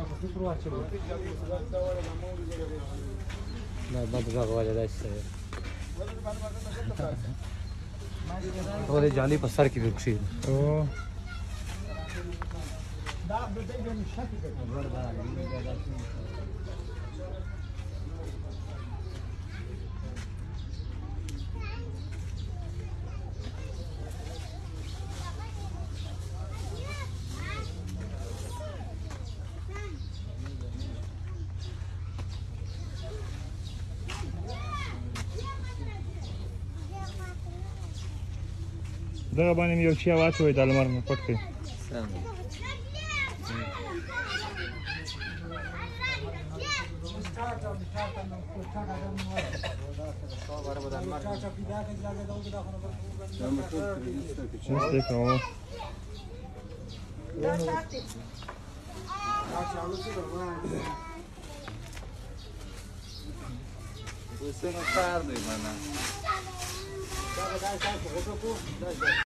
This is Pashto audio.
نه بدغه غواړي داسې ټولې جالۍ په سر کې دې کښې او دغه باندې مې یو شی واچوئ د لمر نه پټ کړئ Você não sabe, mano.